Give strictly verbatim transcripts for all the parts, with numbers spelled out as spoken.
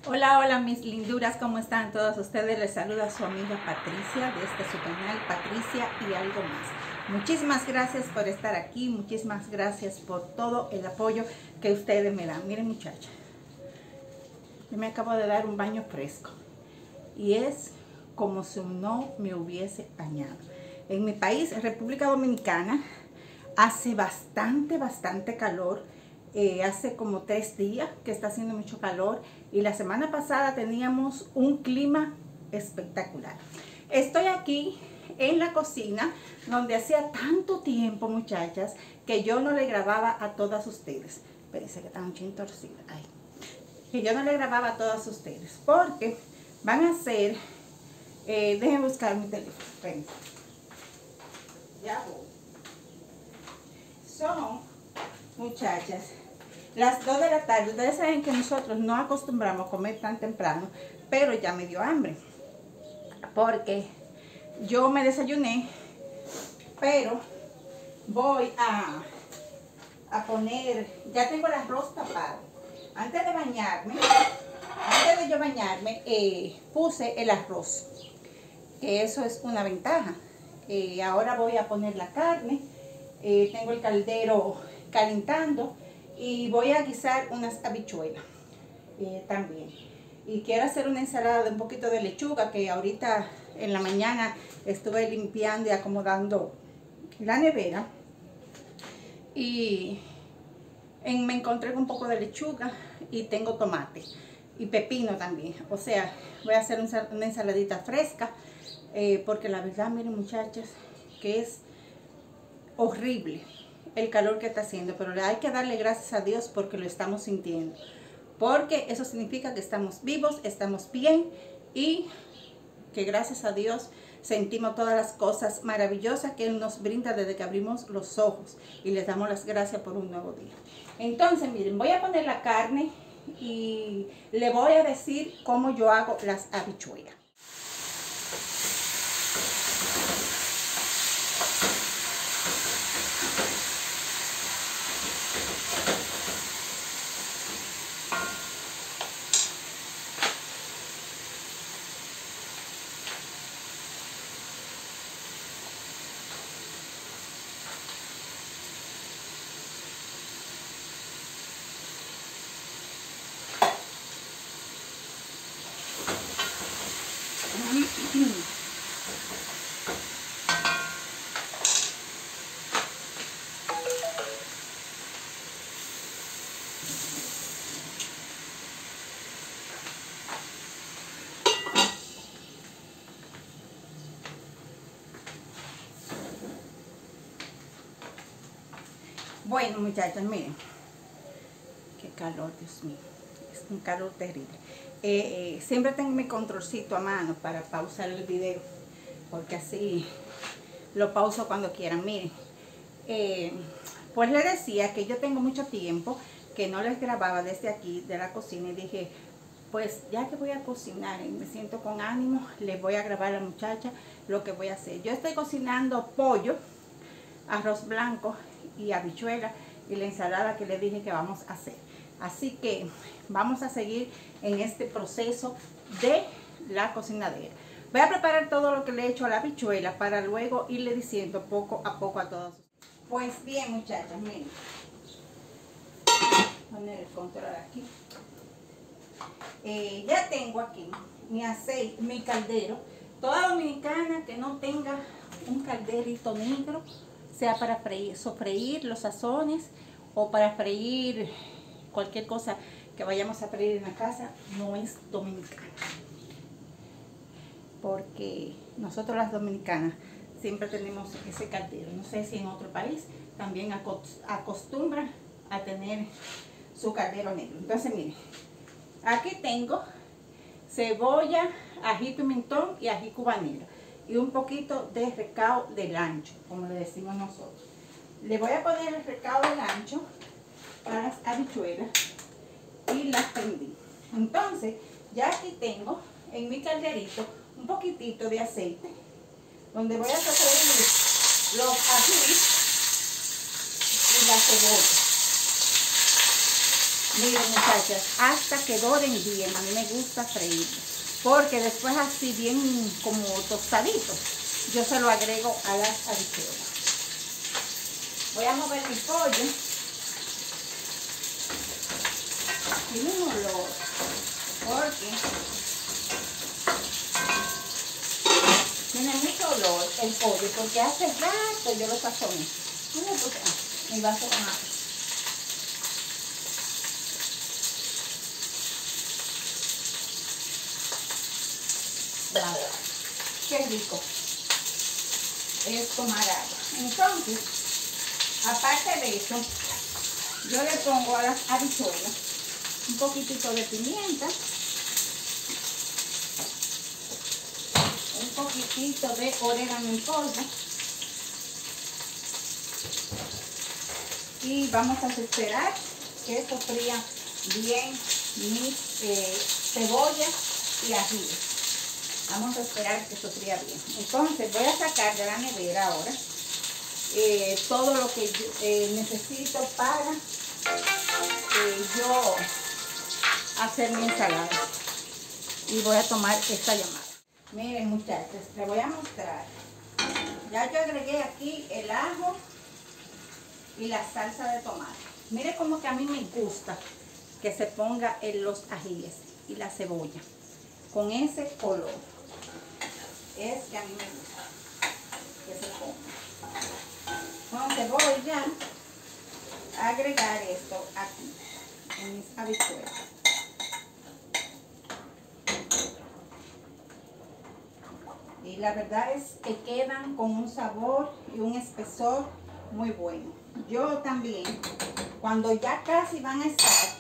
Hola, hola mis linduras, ¿cómo están todos ustedes? Les saluda su amiga Patricia de este su canal Patricia y algo más. Muchísimas gracias por estar aquí, muchísimas gracias por todo el apoyo que ustedes me dan. Miren muchachas, yo me acabo de dar un baño fresco y es como si no me hubiese bañado. En mi país, República Dominicana, hace bastante, bastante calor. Eh, hace como tres días que está haciendo mucho calor y la semana pasada teníamos un clima espectacular. Estoy aquí en la cocina donde hacía tanto tiempo, muchachas, que yo no le grababa a todas ustedes. Espérense que está un chin torcida. Ay. Que yo no le grababa a todas ustedes porque van a ser, eh, déjenme buscar mi teléfono. Espérense. Ya voy. Son, muchachas, las dos de la tarde. Ustedes saben que nosotros no acostumbramos a comer tan temprano, pero ya me dio hambre porque yo me desayuné, pero voy a, a poner, ya tengo el arroz tapado. Antes de bañarme, antes de yo bañarme, eh, puse el arroz, que eso es una ventaja. Eh, ahora voy a poner la carne, eh, tengo el caldero calentando y voy a guisar unas habichuelas eh, también. Y quiero hacer una ensalada de un poquito de lechuga, que ahorita en la mañana estuve limpiando y acomodando la nevera. Y en, me encontré con un poco de lechuga y tengo tomate y pepino también. O sea, voy a hacer una ensaladita fresca eh, porque la verdad, miren muchachas, que es horrible el calor que está haciendo, pero hay que darle gracias a Dios porque lo estamos sintiendo, porque eso significa que estamos vivos, estamos bien y que gracias a Dios sentimos todas las cosas maravillosas que Él nos brinda desde que abrimos los ojos y les damos las gracias por un nuevo día. Entonces miren, voy a poner la carne y le voy a decir cómo yo hago las habichuelas. Bueno, muchachos, miren, qué calor, Dios mío, es un calor terrible. Eh, eh, siempre tengo mi controlcito a mano para pausar el video, porque así lo pauso cuando quieran. Miren, eh, pues les decía que yo tengo mucho tiempo que no les grababa desde aquí de la cocina y dije, pues ya que voy a cocinar y me siento con ánimo, les voy a grabar a la muchacha lo que voy a hacer. Yo estoy cocinando pollo, arroz blanco y habichuela y la ensalada que les dije que vamos a hacer. Así que vamos a seguir en este proceso de la cocinadera. Voy a preparar todo lo que le he hecho a la habichuela para luego irle diciendo poco a poco a todos. Pues bien, muchachas, miren. Poner el control aquí. Eh, ya tengo aquí mi aceite, mi caldero. Toda dominicana que no tenga un calderito negro, sea para freír, sofreír los sazones o para freír cualquier cosa que vayamos a freír en la casa, no es dominicana. Porque nosotros las dominicanas siempre tenemos ese caldero. No sé si en otro país también acostumbran a tener su caldero negro. Entonces miren, aquí tengo cebolla, ají pimentón y ají cubanero. Y un poquito de recao del ancho, como le decimos nosotros. Le voy a poner el recao del ancho a las habichuelas y las prendí. Entonces, ya aquí tengo en mi calderito un poquitito de aceite, donde voy a sofreír los ají y la cebolla. Miren, muchachas, hasta que doren bien. A mí me gusta freír, porque después así bien como tostadito, yo se lo agrego a las habichuelas. Voy a mover mi pollo. Tiene un olor, porque tiene mucho olor el pollo, porque hace rato yo lo sazoné. Mira, pues, ah, mi vaso con agua. Wow, qué rico es tomar agua. Entonces, aparte de eso, yo le pongo a las habichuelas un poquitito de pimienta, un poquitito de orégano en polvo, y vamos a esperar que esto fría bien mis eh, cebollas y ajíes. Vamos a esperar que esto fría bien. Entonces voy a sacar de la nevera ahora eh, todo lo que yo, eh, necesito para eh, yo hacer mi ensalada. Y voy a tomar esta llamada. Miren, muchachos, les voy a mostrar. Ya yo agregué aquí el ajo y la salsa de tomate. Miren como que a mí me gusta que se ponga en los ajíes y la cebolla con ese color. Es que a mí me gusta que se ponga. Entonces voy ya a agregar esto aquí en mis habichuelas. Y la verdad es que quedan con un sabor y un espesor muy bueno. Yo también, cuando ya casi van a estar,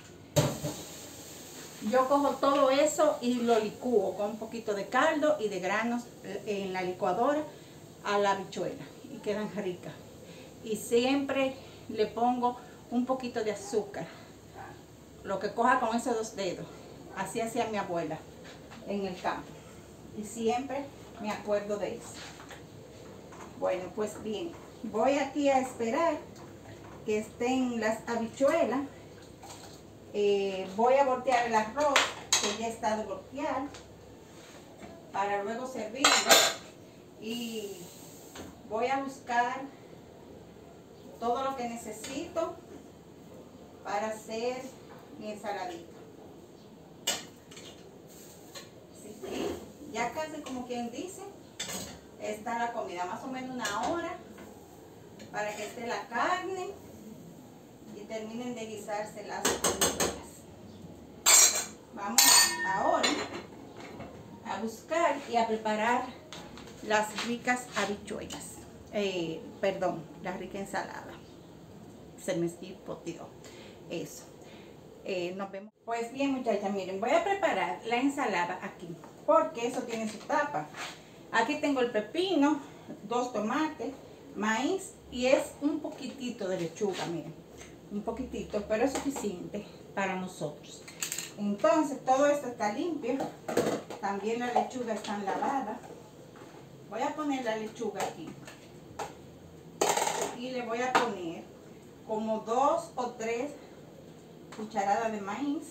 yo cojo todo eso y lo licúo con un poquito de caldo y de granos en la licuadora a la habichuela y quedan ricas. Y siempre le pongo un poquito de azúcar, lo que coja con esos dos dedos. Así hacía mi abuela en el campo y siempre me acuerdo de eso. Bueno, pues bien, voy aquí a esperar que estén las habichuelas. Eh, voy a voltear el arroz que ya está de voltear para luego servirlo, y voy a buscar todo lo que necesito para hacer mi ensaladita. Así que ya casi, como quien dice, está la comida, más o menos una hora para que esté la carne y terminen de guisarse las habichuelas. Vamos ahora a buscar y a preparar las ricas habichuelas, eh, perdón, la rica ensalada. Se me esquipoteó eso. Eh, nos vemos. Pues bien, muchachas, miren, voy a preparar la ensalada aquí, porque eso tiene su tapa. Aquí tengo el pepino, dos tomates, maíz, y es un poquitito de lechuga, miren, un poquitito, pero es suficiente para nosotros. Entonces todo esto está limpio, también la lechuga está lavada. Voy a poner la lechuga aquí y le voy a poner como dos o tres cucharadas de maíz,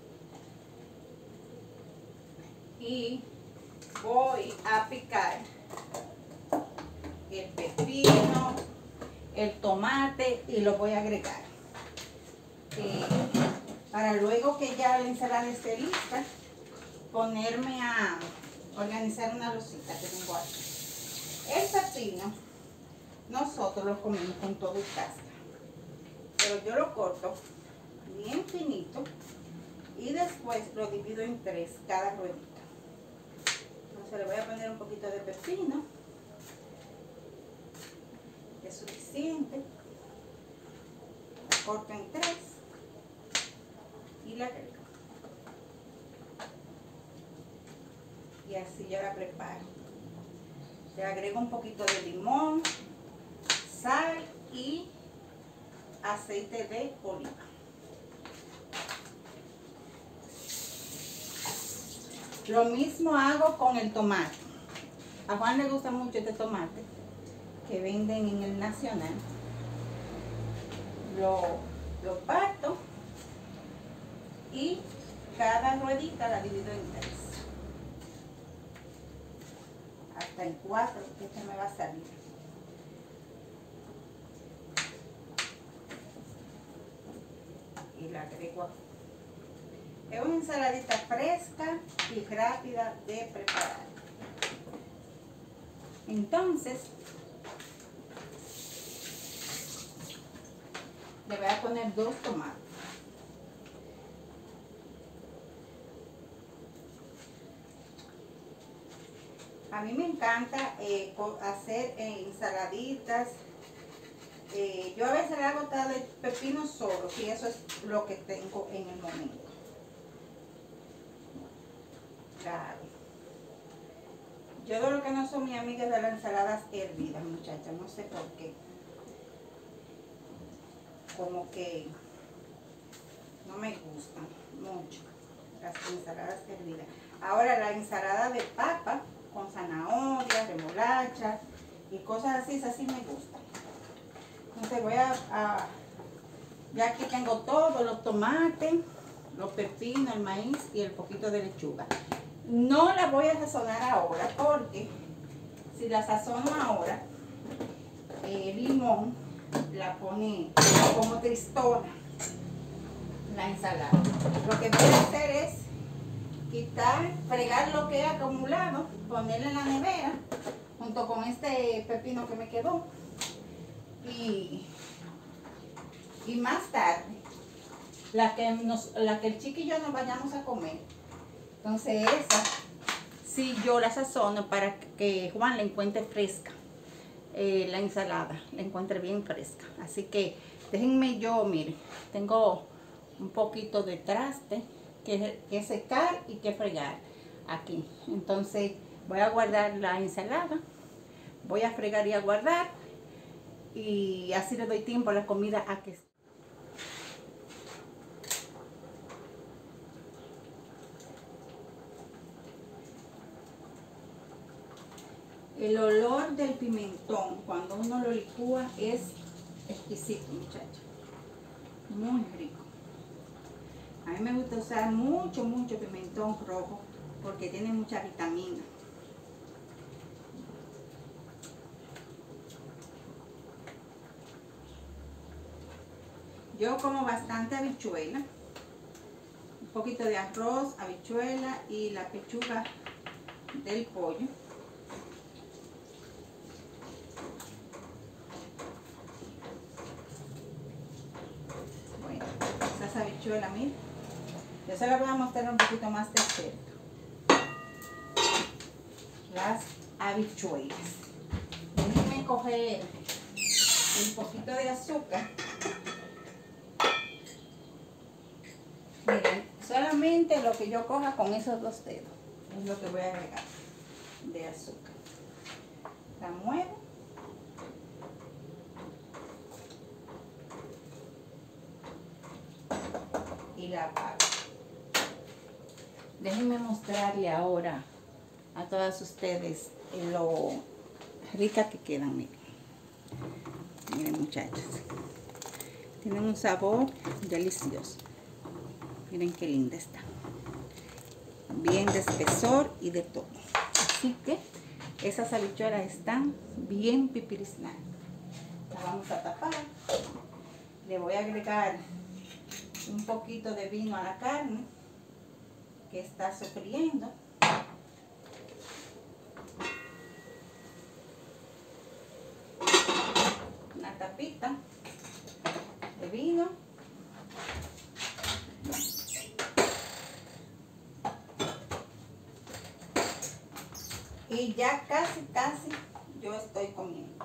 y voy a picar el pepino, el tomate, y lo voy a agregar eh, para luego que ya la ensalada esté lista, ponerme a organizar una losita que tengo aquí. El pepino nosotros lo comemos con todo y cáscara, pero yo lo corto bien finito y después lo divido en tres cada ruedita. Entonces le voy a poner un poquito de pepino, que es suficiente. La corto en tres y la agrego. Y así yo la preparo. Le agrego un poquito de limón, sal y aceite de oliva. Lo mismo hago con el tomate. A Juan le gusta mucho este tomate que venden en el Nacional. Lo, lo parto cada ruedita la divido en tres. Hasta en cuatro, que este me va a salir. Y la agrego aquí. Es una ensaladita fresca y rápida de preparar. Entonces, le voy a poner dos tomates. A mí me encanta eh, hacer eh, ensaladitas. Eh, yo a veces le hago tal de pepino solo, y eso es lo que tengo en el momento. Claro. Yo de lo que no soy mi amiga de las ensaladas hervidas, muchachas, no sé por qué. Como que no me gustan mucho las ensaladas hervidas. Ahora la ensalada de papa con zanahoria, remolacha y cosas así, esas sí me gustan. Entonces voy a, a ya aquí tengo todos los tomates, los pepinos, el maíz y el poquito de lechuga. No la voy a sazonar ahora porque si la sazono ahora, el limón la pone como tristona la ensalada. Lo que voy a hacer es quitar, fregar lo que he acumulado, ponerle en la nevera junto con este pepino que me quedó y, y más tarde la que, nos, la que el chiqui y yo nos vayamos a comer. Entonces esa sí yo la sazono para que Juan la encuentre fresca, eh, la ensalada la encuentre bien fresca. Así que déjenme yo, miren, tengo un poquito de traste que, que secar y que fregar aquí. Entonces voy a guardar la ensalada, voy a fregar y a guardar y así le doy tiempo a la comida a que el olor del pimentón cuando uno lo licúa es exquisito, muchachos, muy rico. A mí me gusta usar mucho, mucho pimentón rojo porque tiene mucha vitamina. Yo como bastante habichuela, un poquito de arroz, habichuela y la pechuga del pollo. Bueno, esas habichuelas, miren. Yo se las voy a mostrar un poquito más de cerca. Las habichuelas. Déjenme coger un poquito de azúcar. Miren, solamente lo que yo coja con esos dos dedos es lo que voy a agregar de azúcar. La muevo. Y la apago. Déjenme mostrarle ahora a todas ustedes lo rica que quedan. Miren, miren muchachos, tienen un sabor delicioso. Miren qué linda está, bien de espesor y de todo. Así que esas habichuelas están bien pipirisnadas. La vamos a tapar. Le voy a agregar un poquito de vino a la carne que está sofriendo. Una tapita de vino. Y ya casi, casi yo estoy comiendo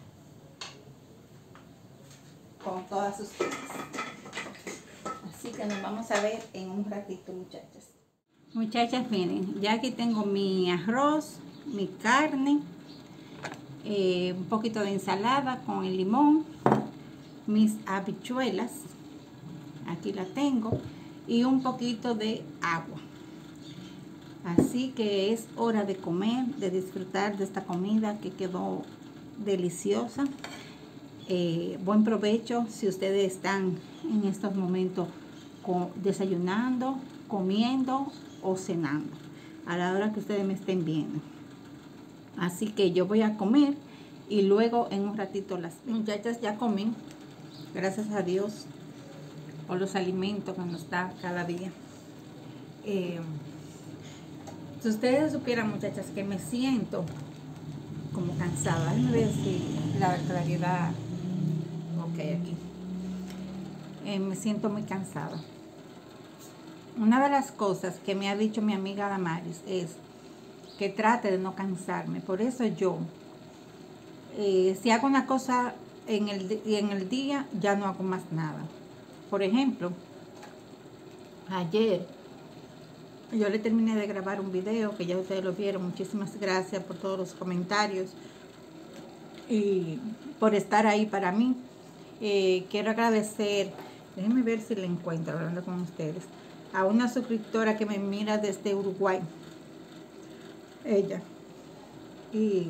con todas ustedes. Así que nos vamos a ver en un ratito, muchachas. Muchachas, miren, ya aquí tengo mi arroz, mi carne, eh, un poquito de ensalada con el limón, mis habichuelas, aquí la tengo, y un poquito de agua. Así que es hora de comer, de disfrutar de esta comida que quedó deliciosa. Eh, buen provecho si ustedes están en estos momentos con, desayunando, comiendo o cenando, a la hora que ustedes me estén viendo. Así que yo voy a comer y luego en un ratito las muchachas ya comen, gracias a Dios por los alimentos que nos da cada día. Eh, si ustedes supieran, muchachas, que me siento como cansada. Déjenme ver si la claridad, ok, aquí. Eh, me siento muy cansada. Una de las cosas que me ha dicho mi amiga Damaris es que trate de no cansarme. Por eso yo, eh, si hago una cosa en el, en el día, ya no hago más nada. Por ejemplo, ayer yo le terminé de grabar un video que ya ustedes lo vieron. Muchísimas gracias por todos los comentarios y por estar ahí para mí. Eh, quiero agradecer, déjenme ver si la encuentro hablando con ustedes, a una suscriptora que me mira desde Uruguay. Ella. Y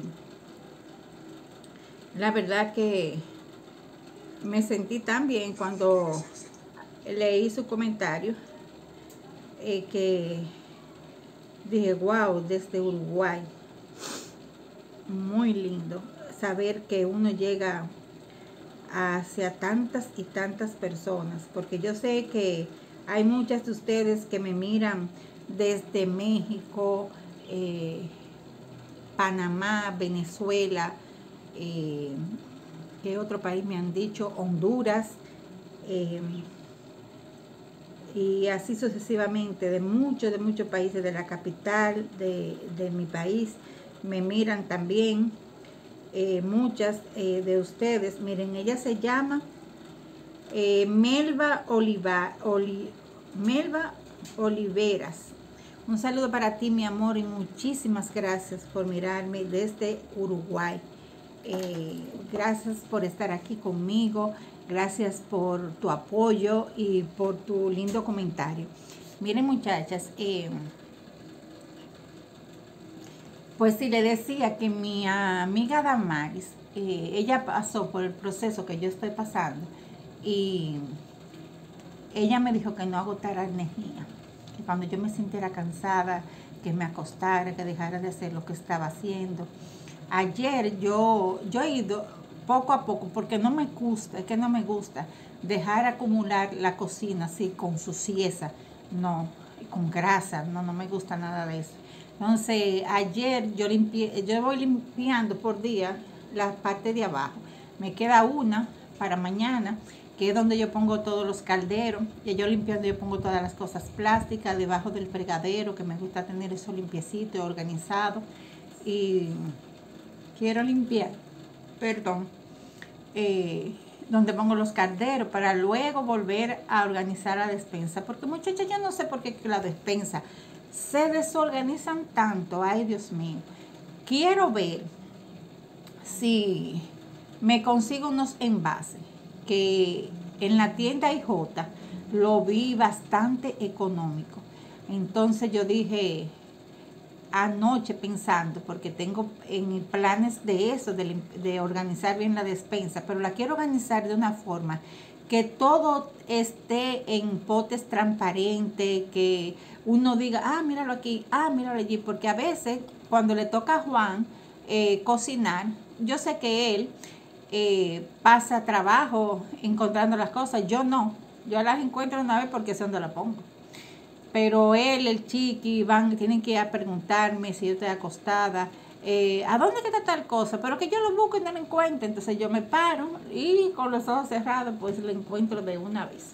la verdad que me sentí tan bien cuando leí su comentario, eh, que dije, wow, desde Uruguay. Muy lindo saber que uno llega hacia tantas y tantas personas, porque yo sé que hay muchas de ustedes que me miran desde México, eh, Panamá, Venezuela, eh, ¿qué otro país me han dicho? Honduras, eh, y así sucesivamente, de muchos, de muchos países, de la capital de, de mi país, me miran también. Eh, muchas eh, de ustedes, miren, ella se llama eh, Melba, Oliva, Oli, Melba Oliveras. Un saludo para ti, mi amor, y muchísimas gracias por mirarme desde Uruguay. Eh, gracias por estar aquí conmigo, gracias por tu apoyo y por tu lindo comentario. Miren, muchachas, eh, pues sí, le decía que mi amiga Damaris, eh, ella pasó por el proceso que yo estoy pasando y ella me dijo que no agotara energía, que cuando yo me sintiera cansada, que me acostara, que dejara de hacer lo que estaba haciendo. Ayer yo, yo he ido poco a poco, porque no me gusta, es que no me gusta dejar acumular la cocina así con suciedad, no, con grasa, no, no me gusta nada de eso. Entonces, ayer yo limpié, yo voy limpiando por día la parte de abajo. Me queda una para mañana, que es donde yo pongo todos los calderos. Y yo limpiando, yo pongo todas las cosas plásticas debajo del fregadero, que me gusta tener eso limpiecito y organizado. Y quiero limpiar, perdón, eh, donde pongo los calderos, para luego volver a organizar la despensa. Porque, muchachos, yo no sé por qué la despensa se desorganizan tanto. Ay, Dios mío. Quiero ver si me consigo unos envases, que en la tienda I J lo vi bastante económico. Entonces yo dije anoche, pensando, porque tengo en planes de eso, de, de organizar bien la despensa, pero la quiero organizar de una forma que todo esté en potes transparentes, que uno diga, ah, míralo aquí, ah, míralo allí, porque a veces cuando le toca a Juan eh, cocinar, yo sé que él eh, pasa trabajo encontrando las cosas, yo no, yo las encuentro una vez porque sé dónde las pongo. Pero él, el chiqui, van, tienen que ir a preguntarme si yo estoy acostada, eh, ¿a dónde está tal cosa? Pero que yo lo busco y no lo encuentro. Entonces yo me paro y con los ojos cerrados pues lo encuentro de una vez.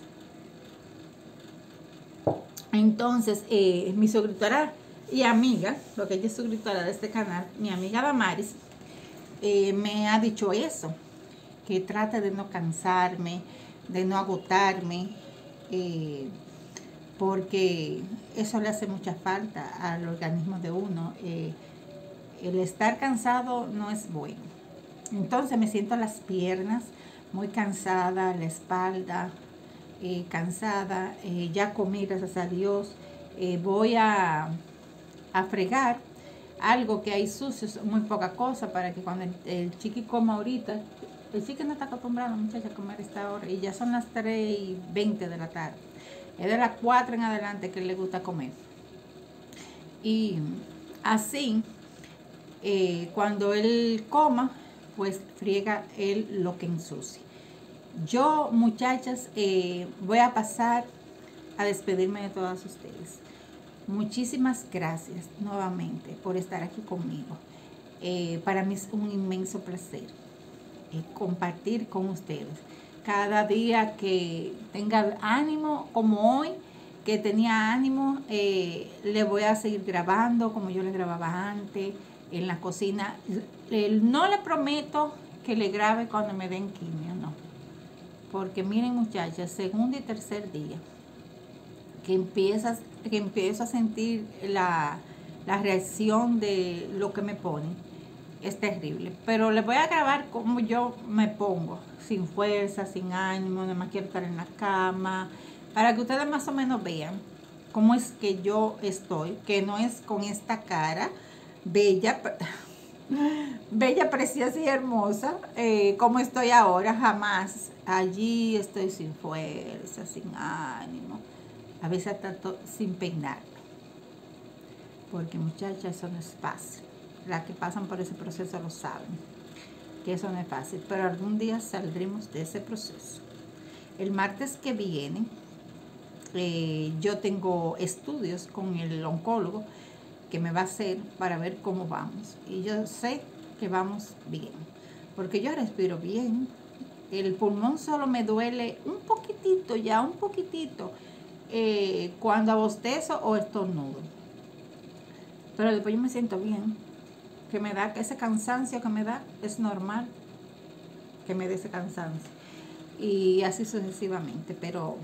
Entonces eh, mi suscriptora y amiga, porque ella es suscriptora de este canal, mi amiga Damaris, eh, me ha dicho eso, que trate de no cansarme, de no agotarme, eh, porque eso le hace mucha falta al organismo de uno. Eh, el estar cansado no es bueno. Entonces me siento las piernas muy cansada, la espalda eh, cansada. Eh, ya comí, gracias a Dios. Eh, voy a, a fregar algo que hay sucio, muy poca cosa, para que cuando el, el chiqui coma ahorita, el chiqui no está acostumbrado, muchacha, a comer a esta hora, y ya son las tres y veinte de la tarde. Es de las cuatro en adelante que le gusta comer. Y así, eh, cuando él coma, pues friega él lo que ensucie. Yo, muchachas, eh, voy a pasar a despedirme de todas ustedes. Muchísimas gracias nuevamente por estar aquí conmigo. Eh, para mí es un inmenso placer eh, compartir con ustedes. Cada día que tenga ánimo, como hoy, que tenía ánimo, eh, le voy a seguir grabando como yo le grababa antes en la cocina. Eh, no le prometo que le grabe cuando me den quimio, no. Porque miren, muchachas, segundo y tercer día que empiezas, que empiezo a sentir la, la reacción de lo que me ponen, es terrible. Pero les voy a grabar cómo yo me pongo, sin fuerza, sin ánimo, nada más quiero estar en la cama, para que ustedes más o menos vean cómo es que yo estoy, que no es con esta cara bella, bella, preciosa y hermosa, eh, como estoy ahora, jamás. Allí estoy sin fuerza, sin ánimo, a veces tanto sin peinarme, porque muchachas, eso no es fácil. Las que pasan por ese proceso lo saben, que eso no es fácil, pero algún día saldremos de ese proceso. El martes que viene, eh, yo tengo estudios con el oncólogo que me va a hacer para ver cómo vamos. Y yo sé que vamos bien, porque yo respiro bien. El pulmón solo me duele un poquitito, ya un poquitito, eh, cuando bostezo o estornudo. Pero después yo me siento bien. Que me da, ese cansancio que me da, es normal que me dé ese cansancio. Y así sucesivamente, pero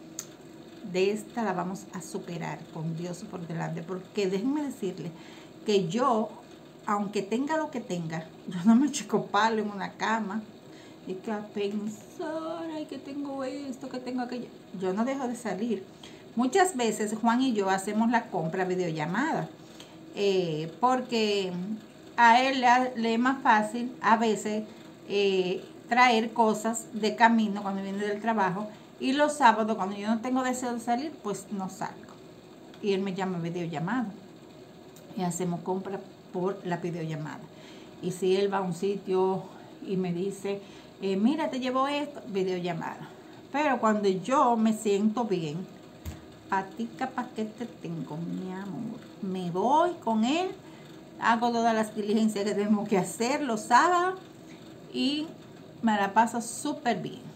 de esta la vamos a superar con Dios por delante, porque déjenme decirles que yo, aunque tenga lo que tenga, yo no me chico palo en una cama y que a pensar, ay, que tengo esto, que tengo aquello. Yo no dejo de salir. Muchas veces Juan y yo hacemos la compra videollamada, eh, porque a él le, le es más fácil a veces eh, traer cosas de camino cuando viene del trabajo. Y los sábados, cuando yo no tengo deseo de salir, pues no salgo. Y él me llama videollamada. Y hacemos compra por la videollamada. Y si él va a un sitio y me dice, eh, mira, te llevo esto, videollamada. Pero cuando yo me siento bien, patica pa' que te tengo, mi amor. Me voy con él, hago todas las diligencias que tengo que hacer los sábados y me la paso súper bien.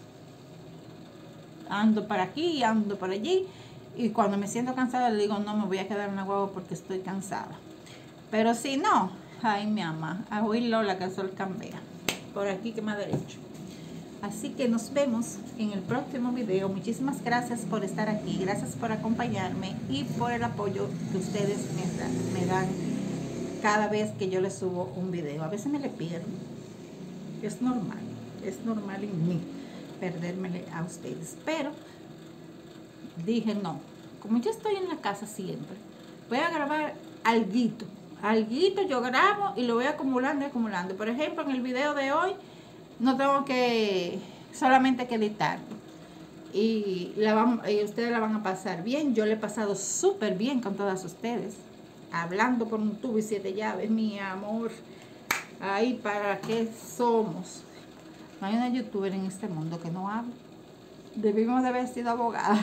Ando para aquí y ando por allí, y cuando me siento cansada le digo, no, me voy a quedar en la guagua porque estoy cansada. Pero si no, ay, mi ama, a oírlo la que el sol cambia. Por aquí que me ha derecho. Así que nos vemos en el próximo video. Muchísimas gracias por estar aquí, gracias por acompañarme y por el apoyo que ustedes me dan, me dan cada vez que yo les subo un video. A veces me le pierdo, es normal, es normal en mí perdérmele a ustedes, pero dije no, como yo estoy en la casa siempre, voy a grabar alguito, alguito yo grabo y lo voy acumulando y acumulando. Por ejemplo, en el video de hoy no tengo que solamente que editarlo y, la van, y ustedes la van a pasar bien. Yo le he pasado súper bien con todas ustedes, hablando por un tubo y siete llaves, mi amor. Ahí para qué somos. No hay una youtuber en este mundo que no hable. Debimos de haber sido abogadas.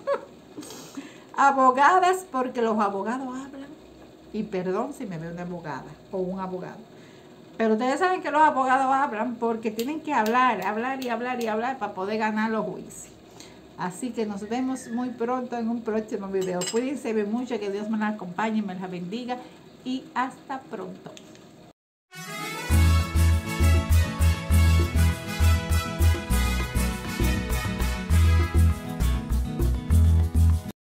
Abogadas, porque los abogados hablan. Y perdón si me veo una abogada o un abogado. Pero ustedes saben que los abogados hablan porque tienen que hablar, hablar y hablar y hablar para poder ganar los juicios. Así que nos vemos muy pronto en un próximo video. Cuídense mucho, que Dios me la acompañe y me la bendiga. Y hasta pronto.